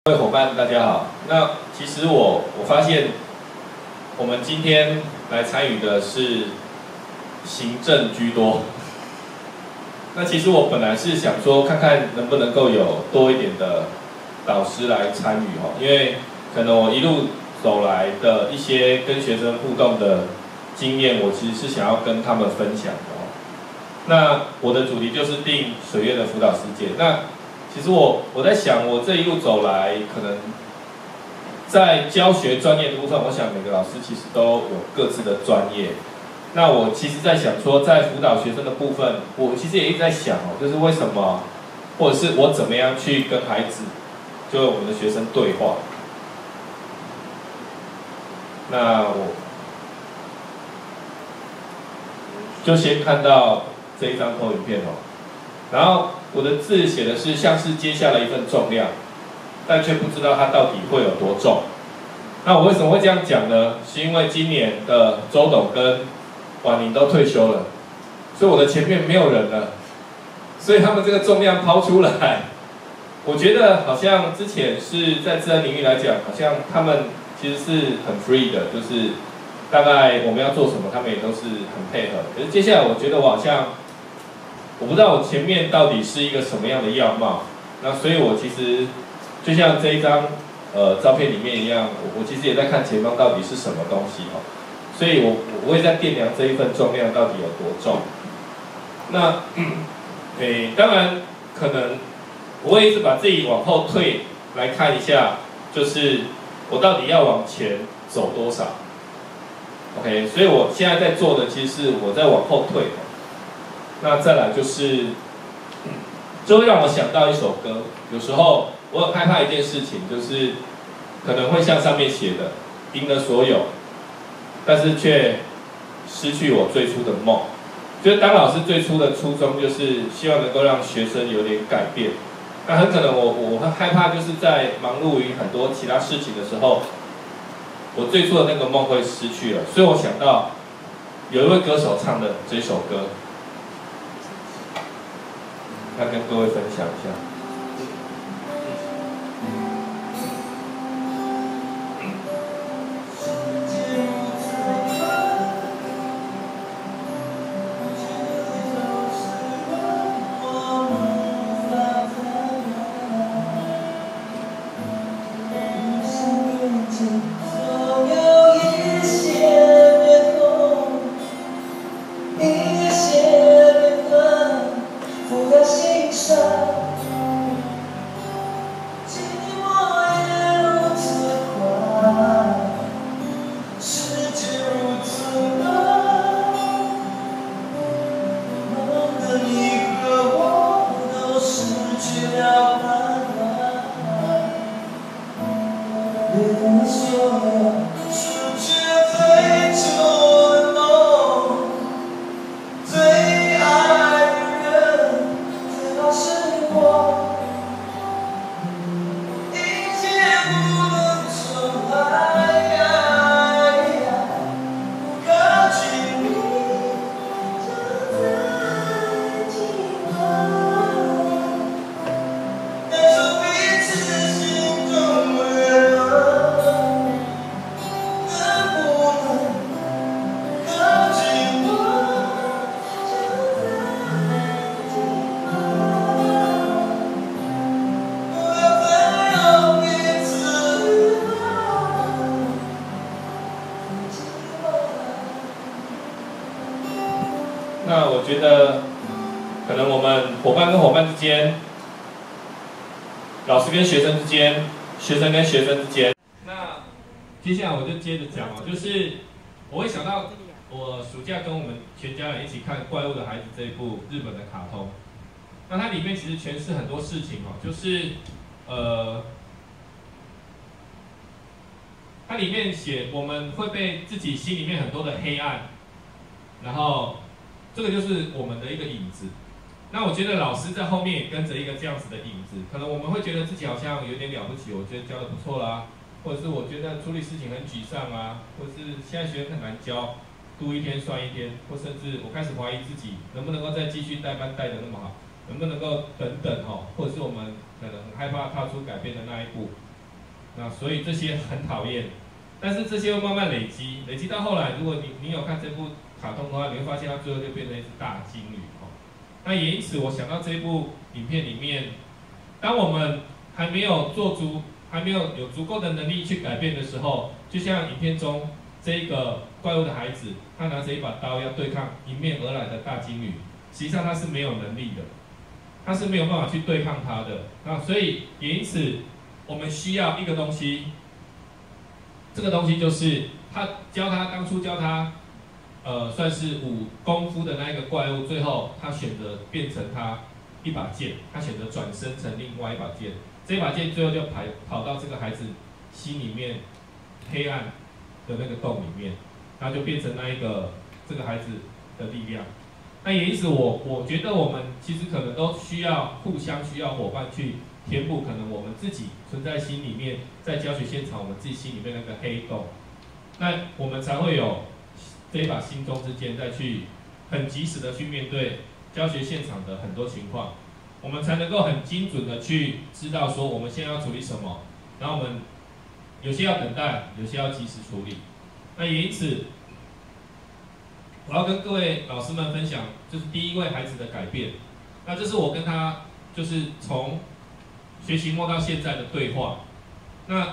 各位伙伴，大家好。那其实我发现，我们今天来参与的是行政居多。那其实我本来是想说，看看能不能够有多一点的导师来参与哦，因为可能我一路走来的一些跟学生互动的经验，我其实是想要跟他们分享的哦。那我的主题就是定水月的辅导时间。那其实我在想，我这一路走来，可能在教学专业的部分，我想每个老师其实都有各自的专业。那我其实在想说，在辅导学生的部分，我其实也一直在想哦，就是为什么，或者是我怎么样去跟孩子，就我们的学生对话。那我就先看到这一张投影片哦，然后我的字写的是像是接下了一份重量，但却不知道它到底会有多重。那我为什么会这样讲呢？是因为今年的周董跟婉宁都退休了，所以我的前面没有人了，所以他们这个重量抛出来，我觉得好像之前是在自然领域来讲，好像他们其实是很 free 的，就是大概我们要做什么，他们也都是很配合。可是接下来我觉得我好像，我不知道我前面到底是一个什么样的样貌，那所以我其实就像这一张照片里面一样，我其实也在看前方到底是什么东西哦。所以我也在掂量这一份重量到底有多重。那，当然可能我会一直把自己往后退来看一下，就是我到底要往前走多少。OK， 所以我现在在做的其实是我在往后退。那再来就是，就会让我想到一首歌。有时候我很害怕一件事情，就是可能会像上面写的，赢了所有。但是却失去我最初的梦，就是当老师最初的初衷就是希望能够让学生有点改变。那很可能我会害怕，就是在忙碌于很多其他事情的时候，我最初的那个梦会失去了。所以我想到有一位歌手唱的这首歌，要跟各位分享一下。那我觉得，可能我们伙伴跟伙伴之间，老师跟学生之间，学生跟学生之间。那接下来我就接着讲哦，就是我会想到我暑假跟我们全家人一起看《怪物的孩子》这一部日本的卡通。那它里面其实诠释很多事情哦，就是它里面写我们会被自己心里面很多的黑暗，然后这个就是我们的一个影子。那我觉得老师在后面也跟着一个这样子的影子，可能我们会觉得自己好像有点了不起，我觉得教的不错啦，或者是我觉得处理事情很沮丧啊，或者是现在学生很难教，读一天算一天，或甚至我开始怀疑自己能不能够再继续带班带的那么好，能不能够等等哦，或者是我们可能很害怕踏出改变的那一步。 那所以这些很讨厌，但是这些会慢慢累积，累积到后来，如果你有看这部卡通的话，你会发现它最后就变成一只大金鱼哦。那也因此，我想到这一部影片里面，当我们还没有有足够的能力去改变的时候，就像影片中这一个怪物的孩子，他拿着一把刀要对抗迎面而来的大金鱼，实际上他是没有能力的，他是没有办法去对抗他的。那所以也因此，我们需要一个东西，这个东西就是当初教他，算是武功夫的那一个怪物，最后他选择变成他一把剑，他选择转身成另外一把剑，这把剑最后就跑到这个孩子心里面黑暗的那个洞里面，然后就变成这个孩子的力量。那也因此我觉得我们其实可能都需要互相需要伙伴去填补可能我们自己存在心里面，在教学现场我们自己心里面那个黑洞，那我们才会有这一把心中之剑，再去很及时的去面对教学现场的很多情况，我们才能够很精准的去知道说我们现在要处理什么，然后我们有些要等待，有些要及时处理。那也因此，我要跟各位老师们分享，就是第一位孩子的改变。那这是我跟他就是从学期末到现在的对话。那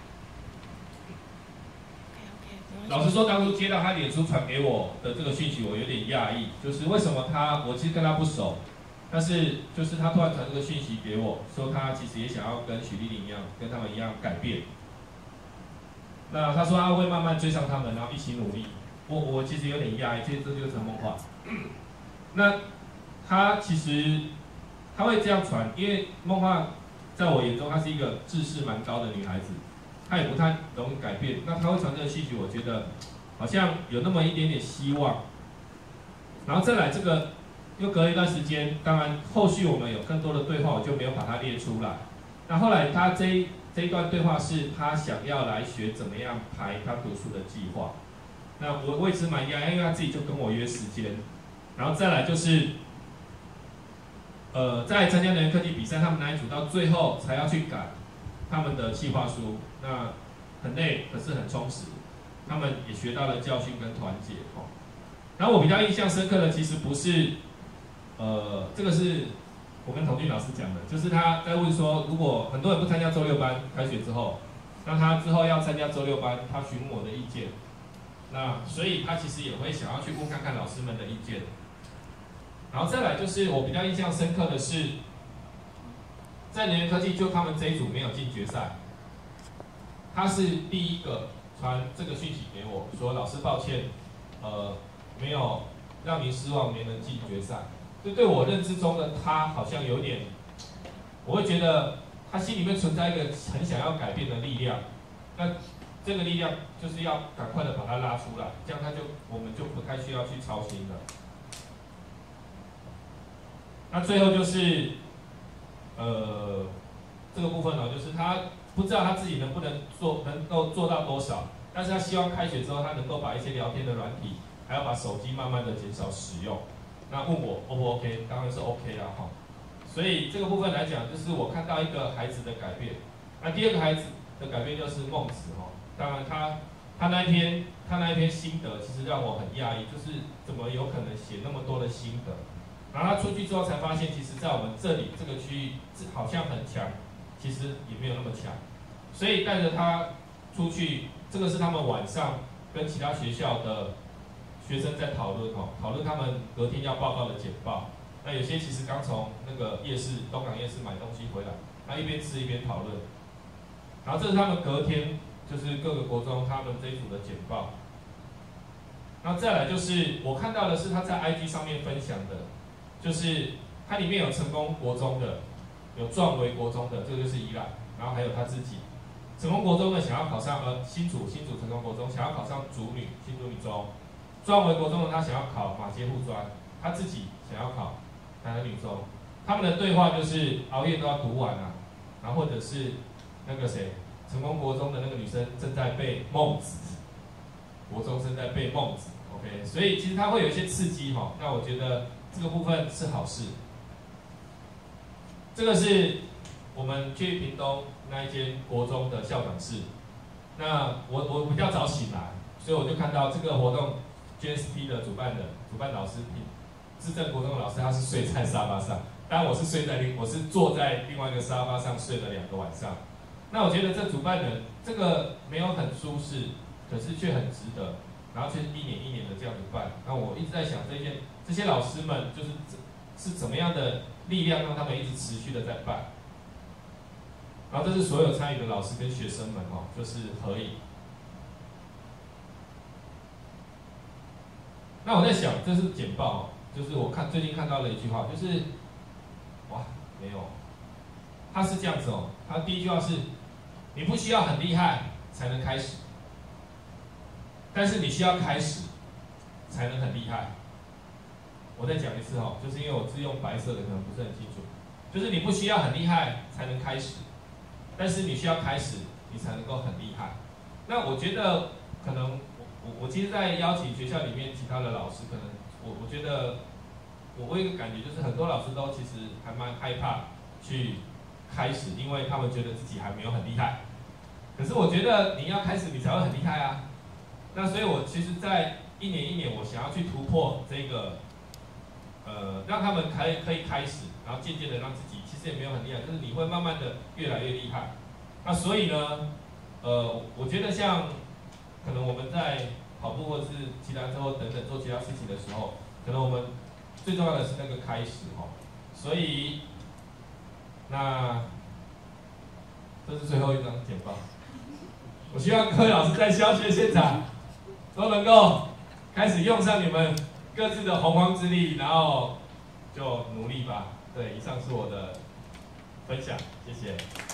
老实说，当初接到他脸书传给我的这个讯息，我有点讶异，就是为什么我其实跟他不熟，但是就是他突然传这个讯息给我，说他其实也想要跟许丽玲一样，跟他们一样改变。那他说他会慢慢追上他们，然后一起努力。我其实有点讶异，这就是陈梦话。那他其实他会这样传，因为梦话在我眼中她是一个志识蛮高的女孩子，她也不太容易改变。那她会传这个讯息，我觉得好像有那么一点点希望。然后再来这个，又隔了一段时间，当然后续我们有更多的对话，我就没有把它列出来。那后来他这一段对话是他想要来学怎么样排他读书的计划。那我也是蛮讶异，因为他自己就跟我约时间。然后再来就是，在参加能源科技比赛，他们那一组到最后才要去改他们的计划书，那很累，可是很充实。他们也学到了教训跟团结哦。然后我比较印象深刻的，其实不是，这个是我跟童俊老师讲的，就是他在问说，如果很多人不参加周六班，开学之后，那他之后要参加周六班，他询问我的意见。那所以他其实也会想要去问看看老师们的意见。然后再来就是我比较印象深刻的是，在能源科技就他们这一组没有进决赛，他是第一个传这个讯息给我说，老师抱歉，没有让您失望，没能进决赛。这对我认知中的他好像有点，我会觉得他心里面存在一个很想要改变的力量。那这个力量就是要赶快的把它拉出来，这样我们就不太需要去操心了。那最后就是，这个部分呢，就是他不知道他自己能够做到多少，但是他希望开学之后他能够把一些聊天的软体，还要把手机慢慢的减少使用。那问我 O 不 OK？ 当然是 OK 啦哈。所以这个部分来讲，就是我看到一个孩子的改变。那第二个孩子的改变就是孟子哈。当然他那一篇心得，其实让我很讶异，就是怎么有可能写那么多的心得。然后他出去之后才发现，其实在我们这里这个区域好像很强，其实也没有那么强。所以带着他出去，这个是他们晚上跟其他学校的学生在讨论他们隔天要报告的简报。那有些其实刚从那个东港夜市买东西回来，那一边吃一边讨论。然后这是他们隔天就是各个国中他们这一组的简报。然后再来就是我看到的是他在 IG 上面分享的，就是它里面有成功国中的，有壮维国中的，这个就是宜兰，然后还有他自己。成功国中的想要考上新竹成功国中想要考上竹女新竹女中，壮维国中的他想要考马街护专，他自己想要考台南女中。他们的对话就是熬夜都要读完啊，然后或者是那个谁，成功国中的那个女生正在背孟子，国中生在背孟子 ，OK， 所以其实它会有一些刺激哈。那我觉得这个部分是好事。这个是我们去屏东那一间国中的校长室，那我比较早醒来，所以我就看到这个活动 GSP 的主办老师资政国中的老师，他是睡在沙发上，当然我是坐在另外一个沙发上睡了2个晚上。那我觉得这主办人这个没有很舒适，可是却很值得，然后却一年一年的这样子办。那我一直在想这些老师们是怎么样的力量让他们一直持续的在办。然后这是所有参与的老师跟学生们就是合影。那我在想，这是简报就是我最近看到了一句话，就是哇没有，他是这样子他第一句话是，你不需要很厉害才能开始，但是你需要开始才能很厉害。我再讲一次就是因为我字用白色的可能不是很清楚，就是你不需要很厉害才能开始，但是你需要开始，你才能够很厉害。那我觉得可能我其实，在邀请学校里面其他的老师，可能我觉得我有一个感觉，就是很多老师都其实还蛮害怕去开始，因为他们觉得自己还没有很厉害。可是我觉得你要开始，你才会很厉害啊。那所以我其实，在一年一年，我想要去突破这个，让他们可以开始，然后渐渐的让自己其实也没有很厉害，就是你会慢慢的越来越厉害。那所以呢，我觉得像可能我们在跑步或者是骑单车或等等做其他事情的时候，可能我们最重要的是那个开始所以，那这是最后一张简报。我希望各位老师在教学现场都能够开始用上你们各自的洪荒之力，然后就努力吧。对，以上是我的分享，谢谢。